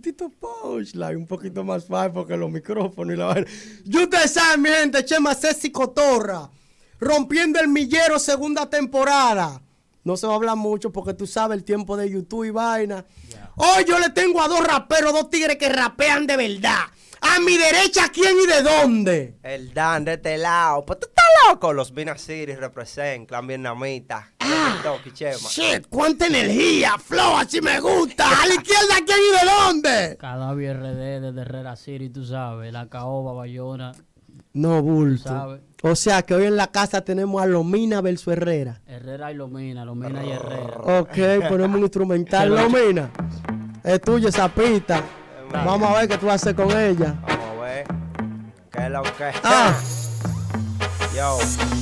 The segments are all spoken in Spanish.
Tito Punchline, un poquito más fácil porque los micrófonos y la vaina. Y ustedes saben, mi gente, Chema Ceci Cotorra, rompiendo el millero segunda temporada. No se va a hablar mucho porque tú sabes el tiempo de YouTube y vaina. Hoy yo le tengo a dos raperos, dos tigres que rapean de verdad. A mi derecha, ¿quién y de dónde? El Dan de este lado. Pues tú estás loco. Los Vina City represent, clan vietnamita. Shit, cuánta energía, flow, así me gusta. A la izquierda, ¿quién y de dónde? Cadáver RD desde Herrera City, tú sabes. La Caoba, Bayona. No, bulto. ¿Sabes? O sea que hoy en la casa tenemos a Lomina versus Herrera. Herrera y Lomina y Herrera. Ok, ponemos un instrumental. Lomina, es tuya esa pista. Vamos a ver qué tú vas a hacer con ella. Vamos a ver. ¿Qué es lo que es? Yo.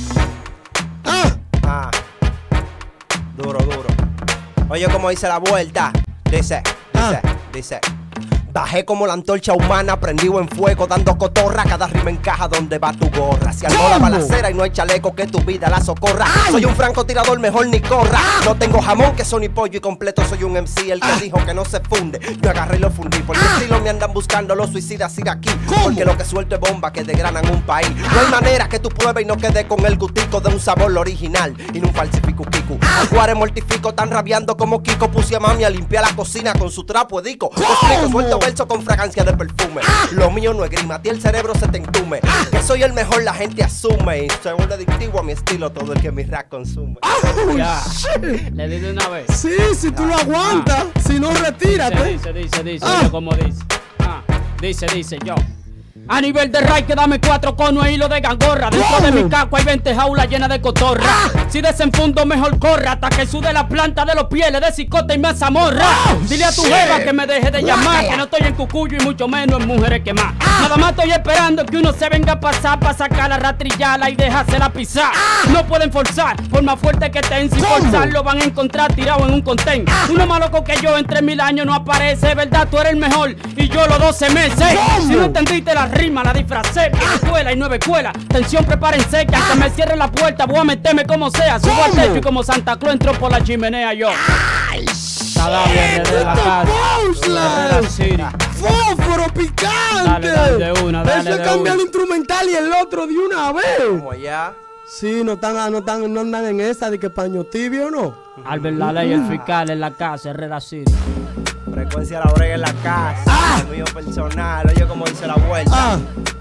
Duro. Oye, como dice la vuelta. Dice. Bajé como la antorcha humana, prendido en fuego, dando cotorra. Cada rima encaja donde va tu gorra. Si armó la balacera y no hay chaleco que tu vida la socorra. Soy un francotirador, mejor ni corra. No tengo jamón, queso ni pollo y completo soy un MC. El que dijo que no se funde, yo agarré y lo fundí. Por el estilo me andan buscando los suicidas ir aquí. Porque lo que suelto es bomba que degranan un país. No hay manera que tú pruebes y no quede con el gustico de un sabor original y no un falsifico kiku. Al cuare mortifico tan rabiando como Kiko. Puse a mami a limpiar la cocina con su trapo de dico. Explico, suelto verso con fragancia de perfume. Lo mío no es grima, a ti el cerebro se te entume. Que soy el mejor, la gente asume. Y se vuelve adictivo a mi estilo todo el que mi rap consume. Ya. Le di de una vez. Sí, si tú lo aguantas. Si no, retírate. Dice, yo como dice. Dice, yo. A nivel de ray, que dame 4 conos e hilo de gangorra. Dentro de mi caco hay 20 jaulas llenas de cotorra. Si desenfundo, mejor corra. Hasta que sude la planta de los pieles de cicote y mazamorra. Dile a tu jeva que me deje de llamar. Que no estoy en Cucuyo y mucho menos en mujeres que más. Nada más estoy esperando que uno se venga a pasar para sacar la ratrillala y dejársela pisar. No pueden forzar, por más fuerte que estén. Sin forzar lo van a encontrar tirado en un contén. Uno más loco que yo en 3000 años no aparece. ¿Verdad? Tú eres el mejor y yo los 12 meses. Si no entendiste la rima, la disfracé, escuela y 9 escuelas. Tensión, prepárense que hasta me cierren la puerta voy a meterme como sea. Subo al techo y como Santa Claus entro por la chimenea yo. Cadáver de la casa. ¡Fósforo picante! Dale de una. Eso cambia el instrumental y el otro de una vez. Como ya. Sí, no andan en esa de que paño tibio, ¿no? Albert La Ley, el fiscal en la casa, Herrera City. Frecuencia la brega en la casa. El mío personal, oye como dice la vuelta.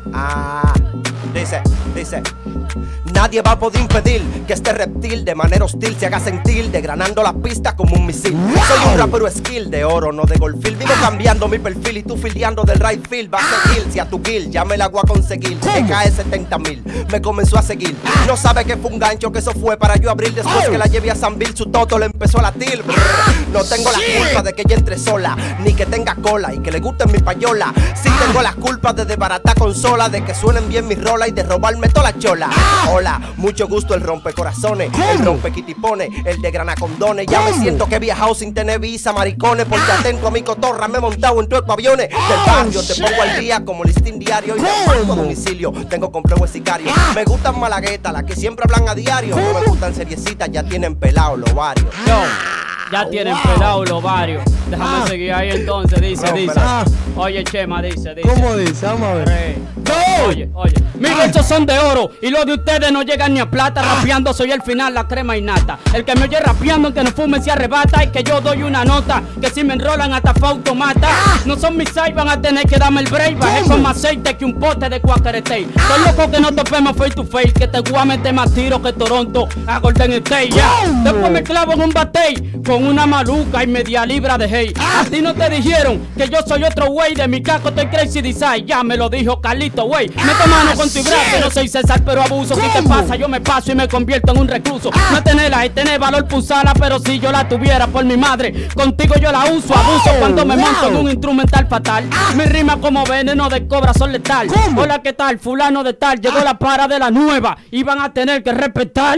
Dice. Nadie va a poder impedir que este reptil de manera hostil se haga sentir, degranando la pista como un misil. Soy un rapero skill de oro, no de golfil. Vivo cambiando mi perfil y tú filiando del right field. Va a seguir, si a tu kill ya me la voy a conseguir. Me cae 70,000, me comenzó a seguir. No sabe que fue un gancho, que eso fue para yo abrir. Después que la llevé a San Bill, su toto le empezó a latir. No tengo la culpa de que ella entre sola, ni que tenga cola y que le guste mi payola. Sí tengo las culpas de desbaratar consola, de que suenen bien mis rolas y de robarme toda la chola. Hola, mucho gusto el rompecorazones, el rompequitipones, el de granacondones. Ya me siento que he viajado sin tener visa, maricones, porque atento a mi cotorra me he montado en todo aviones del barrio. Te pongo al día como listín diario y reparto a domicilio. Tengo complejo de sicario. Me gustan malaguetas, las que siempre hablan a diario. No me gustan seriecitas, ya tienen pelado los varios. Ya tienen pelado los varios. Déjame seguir ahí entonces, dice. Oye, Chema, dice. ¿Cómo dice? Vamos a ver. Oye, mis versos son de oro y los de ustedes no llegan ni a plata. Rapeando soy el final, la crema y nata. El que me oye rapeando, aunque no fume se arrebata. Y que yo doy una nota, que si me enrolan hasta fue automata. No son mis seis, van a tener que darme el break. Bajé con más aceite que un pote de Quakeretay. Estoy loco que no topemos face to face, que te voy a meter más tiro que Toronto a Golden State, Después me clavo en un batey con una maluca y media libra de hate. A ti no te dijeron que yo soy otro güey, de mi caco estoy crazy design. Ya me lo dijo Carlito, güey. Mete mano con tu brazo, no soy César pero abuso. Si te pasa yo me paso y me convierto en un recluso. No tenerla y tener valor pulsarla, pero si yo la tuviera por mi madre, contigo yo la uso. Abuso cuando me monto en un instrumental fatal. Mi rima como veneno de cobra son letal. Hola, ¿qué tal? Fulano de tal, llegó la para de la nueva y van a tener que respetar.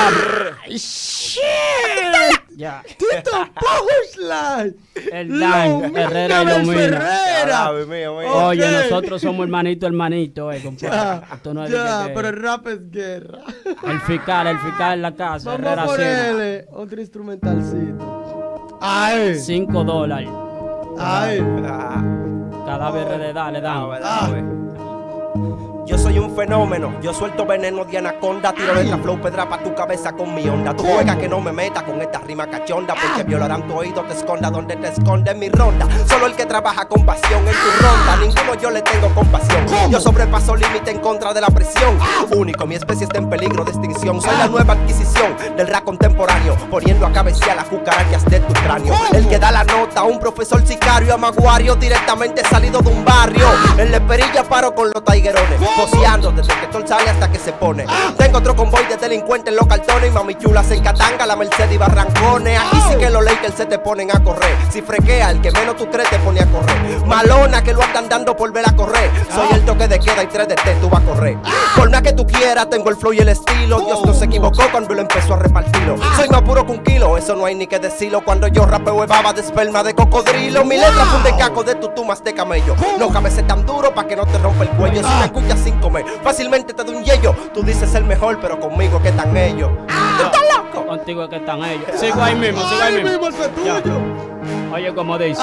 Ya. Tito Punchline. El Dan, Herrera y Lomina. Oye, nosotros somos hermanito, compadre. Esto no es pero el rap es guerra. El fiscal en la casa. Vamos Herrera a ponerle otro instrumentalcito. $5. Ay. Cadáver de dale, dale. Yo soy un fenómeno, yo suelto veneno de anaconda. Tiro letra flow, pedra pa' tu cabeza con mi onda. Tú juegas que no me meta con esta rima cachonda, porque violarán tu oído, te esconda donde te esconde mi ronda. Solo el que trabaja con pasión en tu ronda, ninguno yo le tengo compasión. Yo sobrepaso límite en contra de la presión. Único, mi especie está en peligro de extinción. Soy la nueva adquisición del rap contemporáneo, poniendo a cabecear las cucarachas de tu cráneo. El que da la nota, un profesor sicario, amaguario, directamente salido de un barrio. En la perilla paro con los taiguerones, boceando desde que el sol sale hasta que se pone. Tengo otro convoy de delincuentes en los cartones y mami chulas en Catanga, la Mercedes y Barrancones. Aquí sí que los Lakers se te ponen a correr. Si frequea, el que menos tú crees te pone a correr. Malona que lo andan dando por ver a correr. Soy el toque de queda y 3 de T, tú vas a correr. Por más que tú quieras, tengo el flow y el estilo. Dios no se equivocó cuando lo empezó a repartirlo. Soy más puro que un kilo, eso no hay ni que decirlo. Cuando yo rapeo es baba de esperma de cocodrilo. Mi letra funde caco de tutumas de camello. No cabe ser tan duro pa' que no te rompa el cuello. Si me escuchas sin comer, fácilmente te doy un yello. Tú dices el mejor, pero conmigo que están ellos. ¿Tú estás loco? Contigo es que están ellos. Sigo ahí mismo, sigo ahí mismo. Ya. Oye, como dice.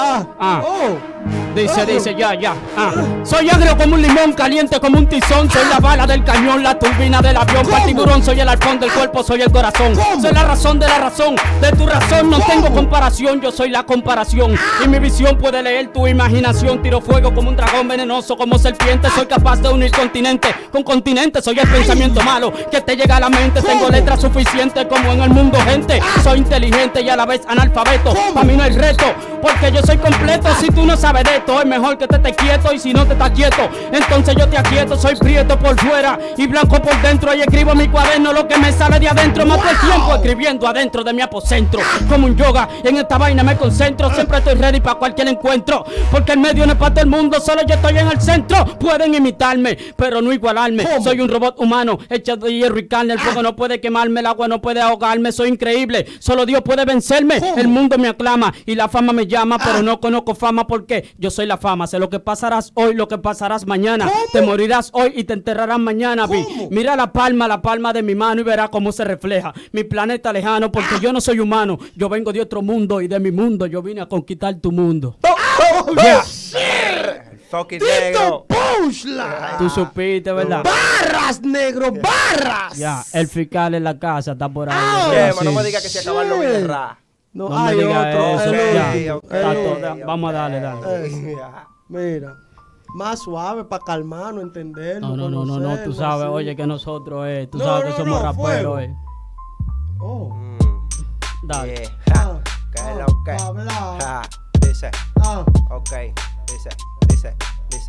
Dice, ya. Soy agrio como un limón, caliente como un tizón. Soy la bala del cañón, la turbina del avión. Para el tiburón soy el arpón del cuerpo, soy el corazón. Soy la razón de la razón, de tu razón no tengo comparación. Yo soy la comparación y mi visión puede leer tu imaginación. Tiro fuego como un dragón venenoso, como serpiente. Soy capaz de unir continente con continente. Soy el pensamiento malo que te llega a la mente. Tengo letras suficientes como en el mundo gente. Soy inteligente y a la vez analfabeto. Para mí no hay reto, porque yo soy completo. Si tú no sabes de esto, es mejor que te estés quieto. Y si no te estás quieto, entonces yo te aquieto. Soy prieto por fuera y blanco por dentro. Ahí escribo en mi cuaderno lo que me sale de adentro. Mato el tiempo escribiendo adentro de mi apocentro. Como un yoga, en esta vaina me concentro. Siempre estoy ready para cualquier encuentro, porque el medio no es para todo el mundo, solo yo estoy en el centro. Pueden imitarme, pero no igualarme. Soy un robot humano, hecho de hierro y carne. El fuego no puede quemarme, el agua no puede ahogarme. Soy increíble, solo Dios puede vencerme. El mundo me aclama y la fama me llama, pero no conozco fama porque yo soy la fama. Sé lo que pasarás hoy, lo que pasarás mañana. Te morirás hoy y te enterrarás mañana. Mira la palma de mi mano y verás cómo se refleja mi planeta lejano, porque yo no soy humano, yo vengo de otro mundo y de mi mundo yo vine a conquistar tu mundo. Fucking negro. Tú supiste, ¿verdad? Barras, negro, barras. Ya, el fiscal en la casa está por ahí. No me digas que se acaban los videos. No, No me hay digas otro. eso. Ya. ok. Está todo. Vamos a darle. Mira, más suave para calmarnos, entendernos. No, conocernos, tú sabes, así. oye, que nosotros, tú No, sabes que no, somos no, fuego. raperos, Oh, Dale. ¿Qué es lo que? hablar. Dice, ok, dice.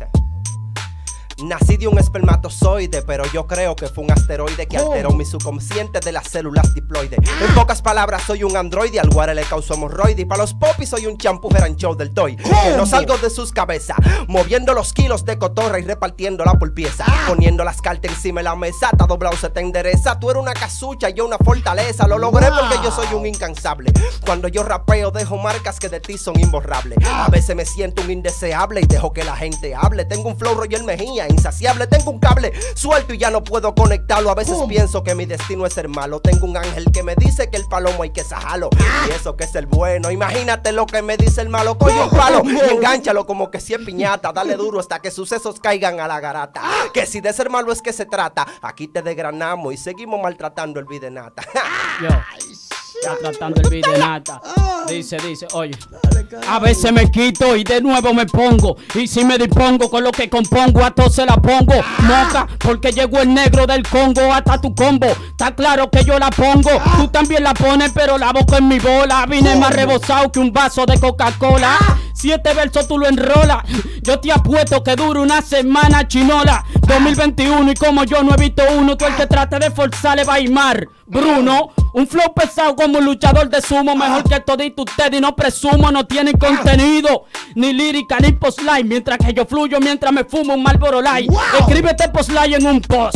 Nací de un espermatozoide, pero yo creo que fue un asteroide que alteró mi subconsciente de las células diploides. En pocas palabras, soy un androide, al guare le causó hemorroide. Y para los popis soy un champú show del toy. Que no salgo de sus cabezas, moviendo los kilos de cotorra y repartiéndola por pieza. Poniendo las cartas encima de la mesa, está doblado se te endereza. Tú eres una casucha y yo una fortaleza. Lo logré porque yo soy un incansable. Cuando yo rapeo dejo marcas que de ti son imborrables. A veces me siento un indeseable y dejo que la gente hable. Tengo un flow Roger Mejía insaciable, tengo un cable suelto y ya no puedo conectarlo. A veces pienso que mi destino es ser malo. Tengo un ángel que me dice que el palomo hay que sajarlo, y eso que es el bueno. Imagínate lo que me dice el malo. Coge un palo y engánchalo como que si es piñata. Dale duro hasta que sucesos caigan a la garata. Que si de ser malo es que se trata, aquí te desgranamos y seguimos maltratando el videnata. Yo, ya tratando el video nata. Dice, oye. A veces me quito y de nuevo me pongo. Y si me dispongo con lo que compongo, a todos se la pongo. Moca, porque llegó el negro del Congo hasta tu combo. Está claro que yo la pongo. Tú también la pones, pero la boca en mi bola. Vine más rebosado que un vaso de Coca-Cola. 7 versos tú lo enrolas. Yo te apuesto que dura una semana, chinola. 2021 y como yo no he visto uno. Tú el que trate de forzar le va a imar. Bruno, un flow pesado como un luchador de sumo. Mejor que todito ustedes y no presumo. No tienen contenido, ni lírica, ni postline. Mientras que yo fluyo, mientras me fumo un Marlboro Light. Escríbete postline en un post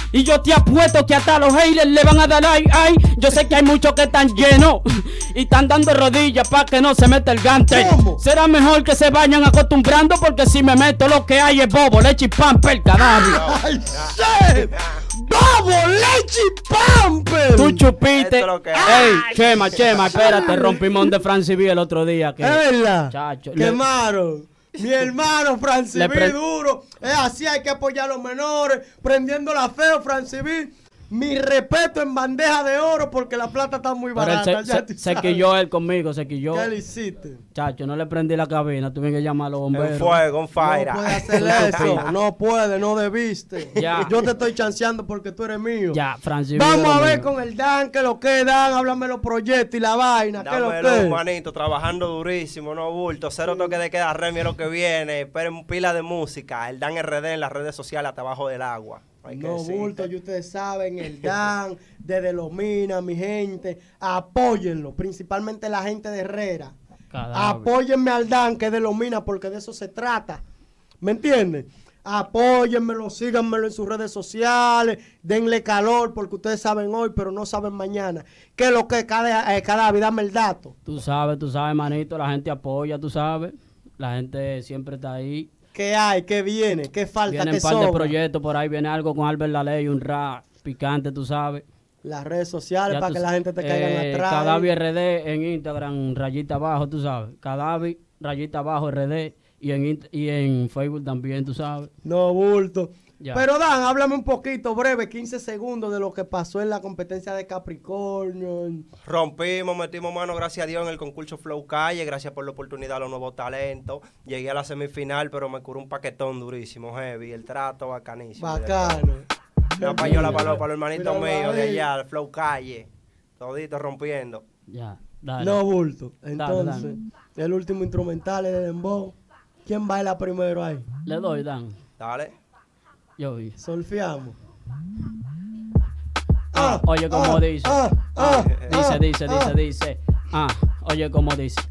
Y yo te apuesto que hasta los haters le van a dar ay. Yo sé que hay muchos que están llenos y están dando rodillas para que no se meta el gante. ¿Cómo? Será mejor que se vayan acostumbrando porque si me meto lo que hay es bobo, leche y pamper, cadáver. ¡Ay, shit! ¡Bobo, leche y pamper! Tú chupiste. Esto es lo que hay. Ey, Chema, espérate, rompimos de Francis B el otro día. Que, Es verdad. Chacho, Quemaron. Mi hermano Francis Le B duro. Es así, hay que apoyar a los menores. Prendiendo la feo, Francis B. Mi respeto en bandeja de oro porque la plata está muy Pero él barata. se quilló él conmigo, se quilló. ¿Qué le hiciste? Chacho, no le prendí la cabina, tuve que llamar a los bomberos. En fuego, en fire. No puede hacer eso. No puede, no debiste. Ya. Yo te estoy chanceando porque tú eres mío. Ya, Francis. Vamos a Villa ver conmigo. con el Dan, que lo que Dan, háblame los proyectos y la vaina, que lo Dámelo, que. manito, trabajando durísimo, no bulto, cero toque de queda, Remy es lo que viene, esperen pila de música, el Dan RD en las redes sociales hasta abajo del agua. Hay que No decirte. bulto, y ustedes saben, el Dan, desde los Minas, mi gente, apóyenlo, principalmente la gente de Herrera. Cadáver. Apóyenme al Dan, que es de los Minas, porque de eso se trata. ¿Me entienden? Apóyenmelo, síganmelo en sus redes sociales, denle calor, porque ustedes saben hoy, pero no saben mañana. ¿Qué es lo que cada vida? Dame el dato. Tú sabes, manito, la gente apoya, tú sabes. La gente siempre está ahí. ¿Qué hay? ¿Qué viene? ¿Qué falta? Vienen ¿Qué un par de sobra? proyectos por ahí, viene algo con Albert La Ley, un rap picante, tú sabes. Las redes sociales Ya para tú que la gente te caiga atrás. Cadavi RD en Instagram, rayita abajo, tú sabes. Cadavi, rayita abajo RD. Y en Facebook también, tú sabes. No, bulto. Ya. Pero Dan, háblame un poquito, breve, 15 segundos de lo que pasó en la competencia de Capricornio. Rompimos, metimos mano, gracias a Dios, en el concurso Flow Calle, gracias por la oportunidad a los nuevos talentos. Llegué a la semifinal, pero me curó un paquetón durísimo, heavy, el trato bacanísimo. Bacano. Una payola para los hermanitos Míralo míos de ahí. allá, el Flow Calle, todito rompiendo. Ya, dale. No, bulto. Dale, Entonces, el último instrumental es de Dembow. ¿Quién baila primero ahí? Le doy, Dan. Dale. Yo vi. Solfiamos. Oye, como dice. Dice. Oye, como dice.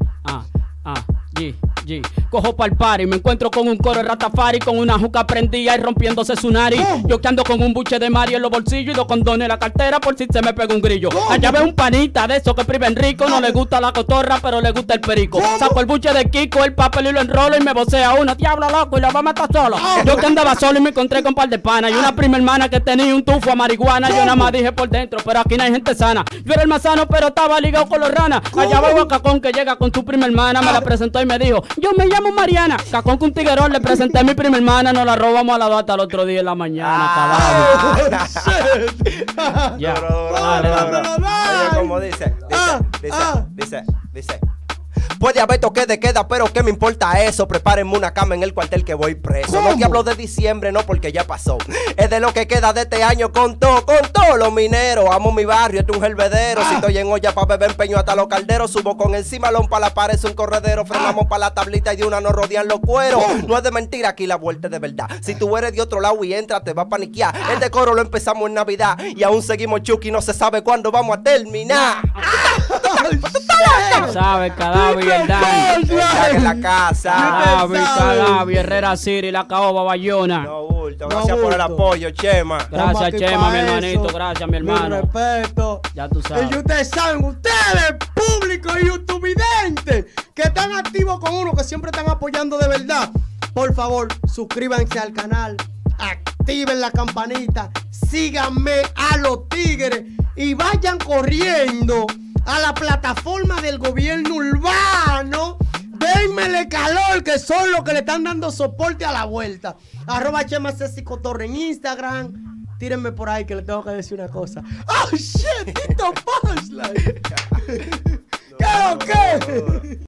G. Cojo pa'l party, me encuentro con un coro de Ratafari, con una juca prendida y rompiéndose su nariz. Yo que ando con un buche de Mari en los bolsillos y los condones en la cartera por si se me pega un grillo. Allá veo un panita de esos que priven rico, no le gusta la cotorra, pero le gusta el perico. Saco el buche de Kiko, el papel y lo enrolo y me vocea uno, diablo loco, y la va a matar solo. Yo que andaba solo y me encontré con un par de panas y una prima hermana que tenía un tufo a marihuana. Yo nada más dije por dentro, pero aquí no hay gente sana. Yo era el más sano, pero estaba ligado con los ranas. Allá veo a Cacón que llega con su prima hermana, me la presentó y me dijo, yo me llamo Mariana. Cacón con un tiguerón, le presenté a mi prima hermana, nos la robamos a las 2 hasta el otro día en la mañana, cadáver. Ya, dale. Oye, como dice. Puede haber toque de queda, pero ¿qué me importa eso? Prepárenme una cama en el cuartel que voy preso. No te hablo de diciembre, no, porque ya pasó. Es de lo que queda de este año con todo los mineros. Amo mi barrio, esto es un helvedero. Si estoy en olla pa' beber empeño hasta los calderos. Subo con el cimalón pa' la pared, es un corredero. Frenamos pa' la tablita y de una nos rodean los cueros. No es de mentira, aquí la vuelta es de verdad. Si tú eres de otro lado y entras, te va a paniquear. El decoro lo empezamos en Navidad y aún seguimos chuki, no se sabe cuándo vamos a terminar. ¿Sabes? Cadáver y el Dan. Están en la casa. Cadáver, Herrera City, la caoba Bayona. No, bulto. No, Gracias por el bulto. apoyo, Chema. Gracias, Estamos aquí Chema, pa' mi hermanito. eso. Gracias, mi hermano. Mi respeto. Ya tú sabes. Y ustedes saben, ustedes, público y youtubidentes, que están activos con uno, que siempre están apoyando de verdad. Por favor, suscríbanse al canal, activen la campanita, síganme a los tigres y vayan corriendo a la plataforma del gobierno urbano. Denmele calor, que son los que le están dando soporte a la vuelta. @ Chema Ceci Cotorra en Instagram. Tírenme por ahí que le tengo que decir una cosa. ¡Oh, shit! ¡Tito Punchline! ¿Qué lo que?